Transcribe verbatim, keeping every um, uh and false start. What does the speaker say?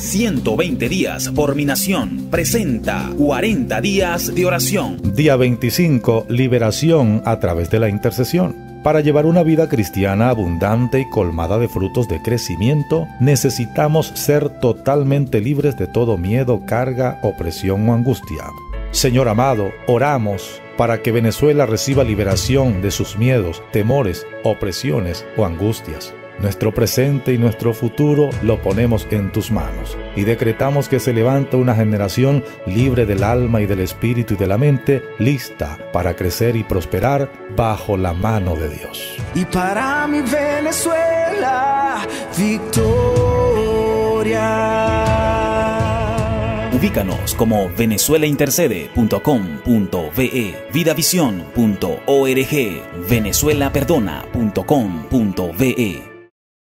ciento veinte días por mi nación presenta cuarenta días de oración. Día veinticinco, liberación a través de la intercesión. Para llevar una vida cristiana abundante y colmada de frutos de crecimiento, necesitamos ser totalmente libres de todo miedo, carga, opresión o angustia. Señor amado, oramos para que Venezuela reciba liberación de sus miedos, temores, opresiones o angustias. Nuestro presente y nuestro futuro lo ponemos en tus manos y decretamos que se levanta una generación libre del alma y del espíritu y de la mente, lista para crecer y prosperar bajo la mano de Dios. Y para mi Venezuela, victoria. Ubícanos como venezuela intercede punto com punto ve, vidavisión punto org, venezuela perdona punto com punto ve.